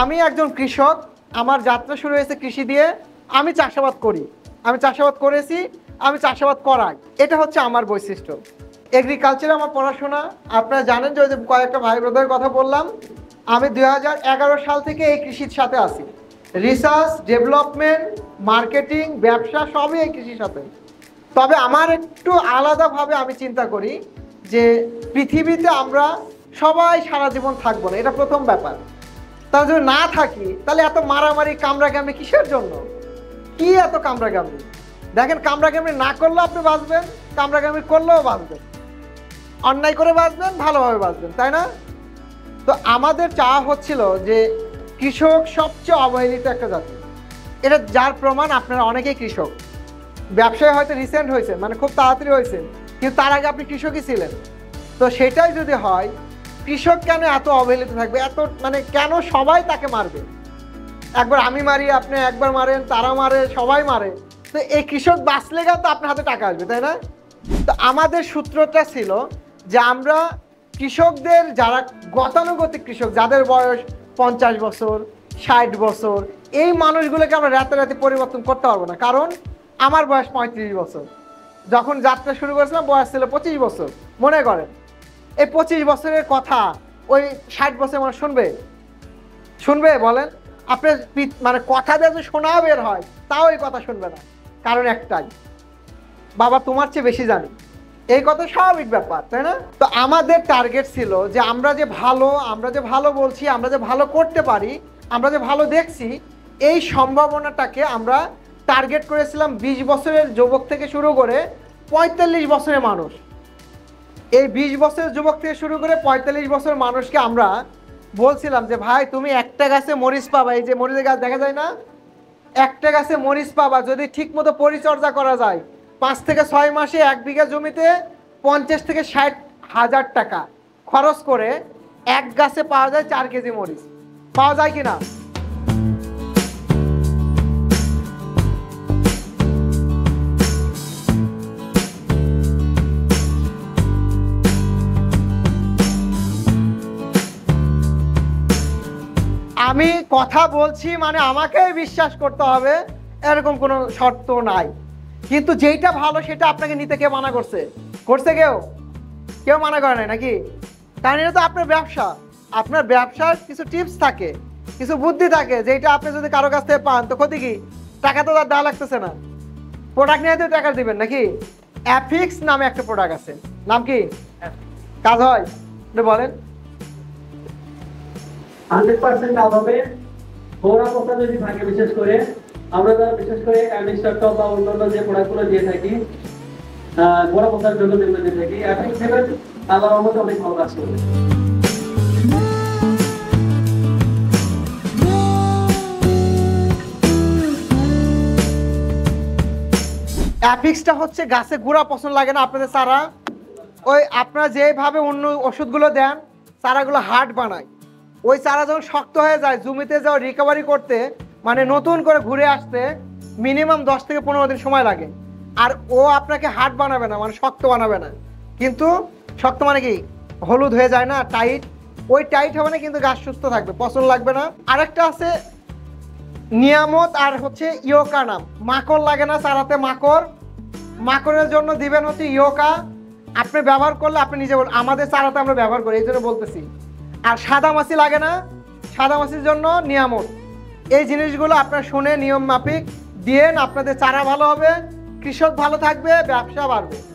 আমি একজন কৃষক, আমার যাত্রা শুরু হয়েছে কৃষি দিয়ে। আমি চাষাবাদ করি, আমি চাষাবাদ করেছি, আমি চাষাবাদ করাই, এটা হচ্ছে আমার বৈশিষ্ট্য। এগ্রিকালচারে আমার পড়াশোনা। আপনারা জানেন যে ওই যে কয়েকটা ভাই ব্রাদারের কথা বললাম, আমি 2011 সাল থেকে এই কৃষির সাথে আছি। রিসার্চ, ডেভেলপমেন্ট, মার্কেটিং, ব্যবসা সবই এই কৃষির সাথে। তবে আমার একটু আলাদাভাবে আমি চিন্তা করি যে পৃথিবীতে আমরা সবাই সারা জীবন থাকবো না, এটা প্রথম ব্যাপার। তাহলে যদি না থাকি তাহলে এত মারামারি কামড়াকামড়ি কিসের জন্য? কি এত কামড়াকামড়ি? দেখেন, কামড়াকামড়ি না করলেও আপনি বাঁচবেন, কামড়াকামড়ি করলেও বাঁচবেন, অন্যায় করে বাঁচবেন, ভালোভাবে বাঁচবেন, তাই না? তো আমাদের চাওয়া হচ্ছিল যে কৃষক সবচেয়ে অবহেলিত একটা জাতি। এটা যার প্রমাণ আপনারা অনেকেই কৃষক। ব্যবসায় হয়তো রিসেন্ট হয়েছে, মানে খুব তাড়াতাড়ি হয়েছে, কিন্তু তার আগে আপনি কৃষকই ছিলেন। তো সেটাই যদি হয়, কৃষক কেন এত অবহেলিত থাকবে? এত মানে কেন সবাই তাকে মারবে? একবার আমি মারি, আপনি একবার মারেন, তারা মারে, সবাই মারে। তো এই কৃষক বাঁচলে গেলে তো আপনার হাতে টাকা আসবে, তাই না? তো আমাদের সূত্রটা ছিল যে আমরা কৃষকদের, যারা গতানুগতিক কৃষক, যাদের বয়স 50 বছর, 60 বছর, এই মানুষগুলোকে আমরা রাতে পরিবর্তন করতে পারবো না। কারণ আমার বয়স 35 বছর, যখন যাত্রা শুরু করেছিলাম বয়স ছিল 25 বছর। মনে করেন এই 25 বছরের কথা ওই 60 বছরের মানুষ শুনবে বলেন? আপনার মানে কথা দিয়ে যদি শোনা বের হয়, তাও এই কথা শুনবে না। কারণ একটাই, বাবা তোমার চেয়ে বেশি জানি, এই কথা স্বাভাবিক ব্যাপার, তাই না? তো আমাদের টার্গেট ছিল যে আমরা যে ভালো বলছি, আমরা যে ভালো করতে পারি, আমরা যে ভালো দেখছি, এই সম্ভাবনাটাকে আমরা টার্গেট করেছিলাম 20 বছরের যুবক থেকে শুরু করে 45 বছরের মানুষ। এই 20 বছরের যুবক থেকে শুরু করে 45 বছরের মানুষকে আমরা বলছিলাম যে ভাই, তুমি একটা গাছে মরিচ পাবা, এই যে মরিচের গাছ দেখা যায় না, একটা গাছে মরিচ পাবা যদি ঠিক মতো পরিচর্যা করা যায়, 5 থেকে 6 মাসে 1 বিঘা জমিতে 50 থেকে 60 হাজার টাকা খরচ করে এক গাছে পাওয়া যায় 4 কেজি মরিচ। পাওয়া যায় কিনা? আমি কথা বলছি মানে আমাকেই বিশ্বাস করতে হবে এরকম কোনো শর্ত নাই। কিন্তু যেইটা ভালো সেটা আপনাকে নিতে কে মানা করছে? কেউ মানা করে নাই নাকি? কারণ এটা তো আপনার ব্যবসা। আপনার ব্যবসার কিছু টিপস থাকে, কিছু বুদ্ধি থাকে, যেটা আপনি যদি কারো কাছ থেকে পান তো ক্ষতি কি? টাকা তো তার দেওয়া লাগতেছে না, প্রোডাক্ট নিয়ে তো টাকা দিবেন নাকি? অ্যাফিক্স নামে একটা প্রোডাক্ট আছে, নাম কি? কাজ হয় বলেন? 100% কাজ হবে। গোড়া পচা যদি থাকে, বিশেষ করে আমরা যারা বিশেষ করে অ্যামিস্টারটপ বা অন্যান্য যে প্রোডাক্টগুলো দিয়ে থাকি, গোড়া পচার জন্য যেগুলো দিয়ে থাকি, অ্যাফিক্স সেভেন আল্লাহর রহমতে অনেক ভালো কাজ করবে। অ্যাফিক্সটা হচ্ছে গাছে গোড়া পছন্দ লাগে না আপনাদের চারা, ওই আপনারা যেভাবে অন্য ওষুধগুলো দেন চারাগুলো হার্ড বানায়, ওই চারা যখন শক্ত হয়ে যায় জমিতে যাও রিকভারি করতে, মানে নতুন করে ঘুরে আসতে মিনিমাম 10 থেকে 15 দিন সময় লাগে। আর ও আপনাকে হার্ড বানাবে না, মানে শক্ত বানাবে না। কিন্তু শক্ত মানে কি? হলুদ হয়ে যায় না, টাইট, ওই টাইট হবে না, কিন্তু গাছ সুস্থ থাকবে, পছন্দ লাগবে না। আরেকটা আছে নিয়ামত, আর হচ্ছে ইয়োকা নাম। মাকড় লাগে না চারাতে, মাকড়ের জন্য দিবেন হচ্ছে ইয়োকা। আপনি ব্যবহার করলে আপনি নিজে আমাদের চারাতে আমরা ব্যবহার করি, এই জন্য বলতেছি। আর সাদা মাছি লাগে না, সাদা মাছির জন্য নিয়ামত। এই জিনিসগুলো আপনার শুনে নিয়ম মাফিক দিয়েন, আপনাদের চারা ভালো হবে, কৃষক ভালো থাকবে, ব্যবসা বাড়বে।